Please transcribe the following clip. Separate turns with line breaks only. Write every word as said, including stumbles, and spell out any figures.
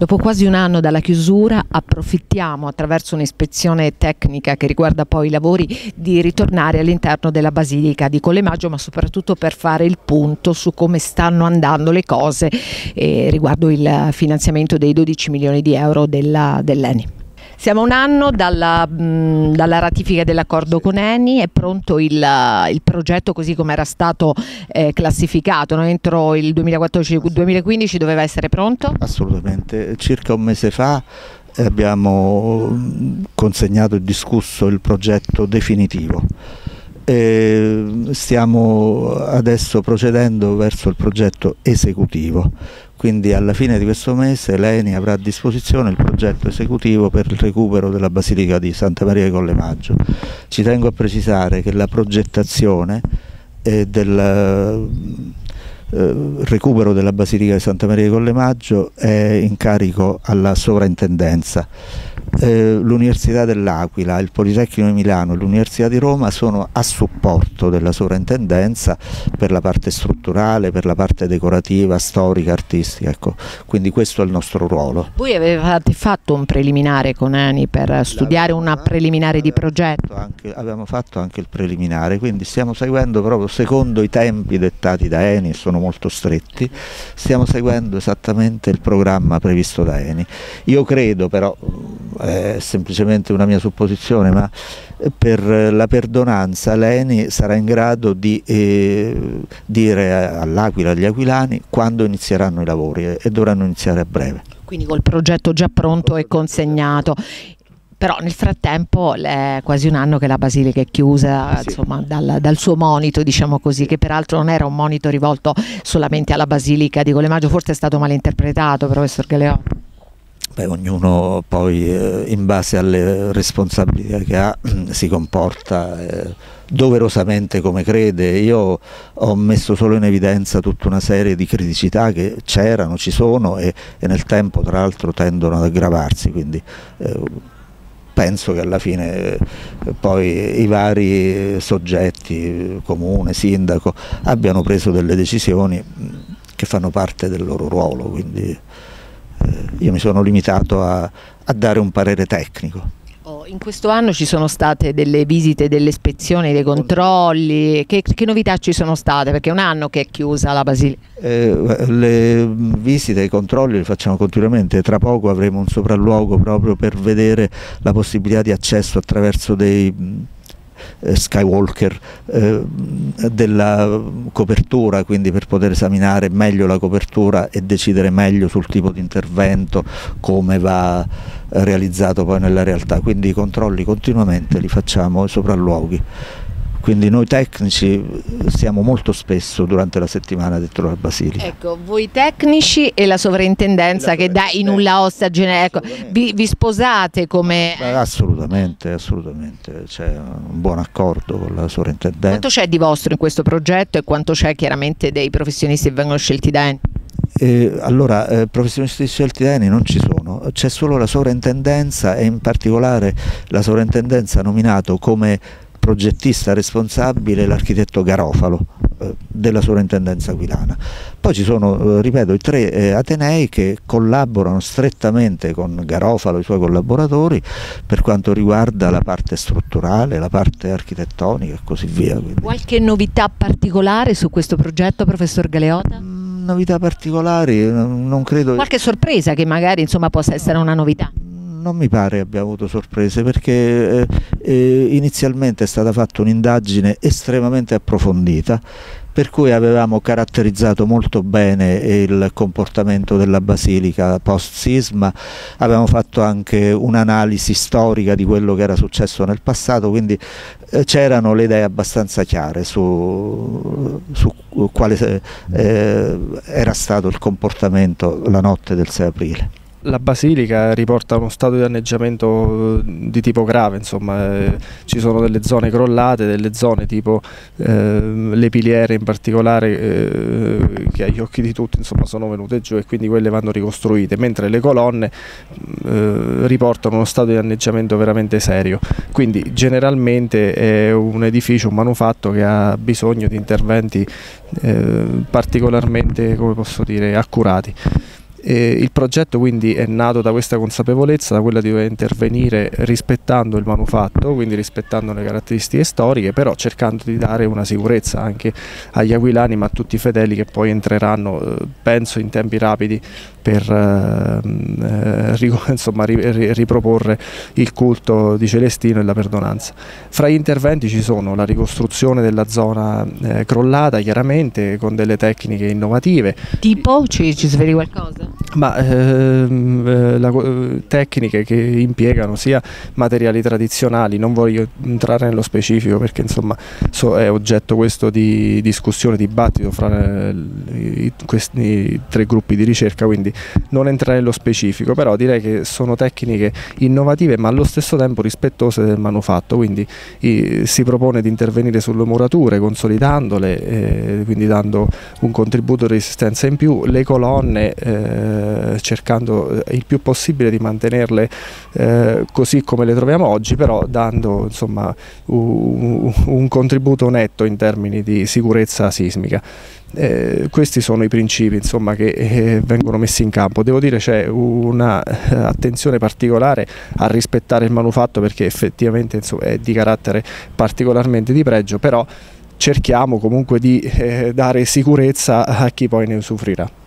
Dopo quasi un anno dalla chiusura approfittiamo, attraverso un'ispezione tecnica che riguarda poi i lavori, di ritornare all'interno della Basilica di Colle Maggio, ma soprattutto per fare il punto su come stanno andando le cose eh, riguardo il finanziamento dei dodici milioni di euro della, dell'Eni. Siamo a un anno dalla, mh, dalla ratifica dell'accordo con Eni, è pronto il, il progetto così come era stato eh, classificato, no? Entro il duemilaquattordici duemilaquindici doveva essere pronto?
Assolutamente, circa un mese fa abbiamo consegnato e discusso il progetto definitivo. E stiamo adesso procedendo verso il progetto esecutivo, quindi alla fine di questo mese l'Eni avrà a disposizione il progetto esecutivo per il recupero della Basilica di Santa Maria di Colle Maggio. Ci tengo a precisare che la progettazione eh, del eh, recupero della Basilica di Santa Maria di Colle Maggio è in carico alla sovrintendenza. Eh, L'Università dell'Aquila, il Politecnico di Milano e l'Università di Roma sono a supporto della sovrintendenza per la parte strutturale, per la parte decorativa, storica, artistica, ecco. Quindi questo è il nostro ruolo.
Voi avevate fatto un preliminare con Eni per studiare una preliminare di progetto?
Anche, avevamo fatto anche il preliminare, quindi stiamo seguendo proprio secondo i tempi dettati da Eni, sono molto stretti, stiamo seguendo esattamente il programma previsto da Eni. Io credo però, è semplicemente una mia supposizione, ma per la perdonanza l'Eni sarà in grado di eh, dire all'Aquila, agli aquilani, quando inizieranno i lavori e, e dovranno iniziare a breve.
Quindi col progetto già pronto e consegnato. Però nel frattempo è quasi un anno che la Basilica è chiusa, sì. Insomma, dal, dal suo monito, diciamo così, che peraltro non era un monito rivolto solamente alla Basilica di Colle Maggio, forse è stato malinterpretato, professor Galeotta.
Beh, ognuno poi eh, in base alle responsabilità che ha si comporta eh, doverosamente come crede. Io ho messo solo in evidenza tutta una serie di criticità che c'erano, ci sono e, e nel tempo tra l'altro tendono ad aggravarsi, quindi eh, penso che alla fine eh, poi i vari soggetti, comune, sindaco, abbiano preso delle decisioni che fanno parte del loro ruolo, quindi io mi sono limitato a, a dare un parere tecnico.
Oh, in questo anno ci sono state delle visite, delle ispezioni, dei controlli, che, che novità ci sono state? Perché è un anno che è chiusa la Basilica. Eh,
le visite e i controlli li facciamo continuamente, tra poco avremo un sopralluogo proprio per vedere la possibilità di accesso attraverso dei skywalker eh, della copertura, quindi per poter esaminare meglio la copertura e decidere meglio sul tipo di intervento, come va realizzato poi nella realtà, quindi i controlli continuamente li facciamo ai sopralluoghi. Quindi noi tecnici siamo molto spesso durante la settimana dentro la Basilica.
Ecco, voi tecnici e la sovrintendenza, la che dà in nulla osta generico, vi, vi sposate come...
Beh, assolutamente, assolutamente, c'è un buon accordo con la sovrintendenza.
Quanto c'è di vostro in questo progetto e quanto c'è chiaramente dei professionisti che vengono scelti da Eni?
Eh, allora, eh, professionisti scelti da Eni non ci sono, c'è solo la sovrintendenza e in particolare la sovrintendenza ha nominato come progettista responsabile l'architetto Garofalo eh, della sovrintendenza aquilana. Poi ci sono, eh, ripeto, i tre eh, atenei che collaborano strettamente con Garofalo e i suoi collaboratori per quanto riguarda la parte strutturale, la parte architettonica e così via. Quindi.
Qualche novità particolare su questo progetto, professor Galeotta?
Mm, novità particolari? Non credo.
Qualche sorpresa che magari insomma possa essere una novità?
Non mi pare abbia avuto sorprese perché eh, eh, inizialmente è stata fatta un'indagine estremamente approfondita per cui avevamo caratterizzato molto bene il comportamento della Basilica post sisma, avevamo fatto anche un'analisi storica di quello che era successo nel passato, quindi eh, c'erano le idee abbastanza chiare su, su quale eh, era stato il comportamento la notte del sei aprile.
La Basilica riporta uno stato di danneggiamento di tipo grave, insomma, eh, ci sono delle zone crollate, delle zone tipo eh, le piliere in particolare eh, che agli occhi di tutti insomma, sono venute giù e quindi quelle vanno ricostruite, mentre le colonne eh, riportano uno stato di danneggiamento veramente serio, quindi generalmente è un edificio, un manufatto che ha bisogno di interventi eh, particolarmente, come posso dire, accurati. E il progetto quindi è nato da questa consapevolezza, da quella di dover intervenire rispettando il manufatto, quindi rispettando le caratteristiche storiche, però cercando di dare una sicurezza anche agli aquilani ma a tutti i fedeli che poi entreranno, penso in tempi rapidi, per eh, insomma, riproporre il culto di Celestino e la perdonanza. Fra gli interventi ci sono la ricostruzione della zona eh, crollata, chiaramente con delle tecniche innovative.
Tipo? Ci, ci svegli qualcosa?
Ma ehm, la, tecniche che impiegano sia materiali tradizionali, non voglio entrare nello specifico perché insomma so, è oggetto questo di discussione, dibattito fra eh, i, questi tre gruppi di ricerca, quindi non entrare nello specifico, però direi che sono tecniche innovative ma allo stesso tempo rispettose del manufatto, quindi i, si propone di intervenire sulle murature consolidandole, eh, quindi dando un contributo di resistenza in più, le colonne eh, cercando il più possibile di mantenerle eh, così come le troviamo oggi, però dando insomma un, un contributo netto in termini di sicurezza sismica. Eh, questi sono i principi insomma, che eh, vengono messi in campo. Devo dire c'è una eh, attenzione particolare a rispettare il manufatto perché effettivamente insomma, è di carattere particolarmente di pregio, però cerchiamo comunque di eh, dare sicurezza a chi poi ne usufruirà.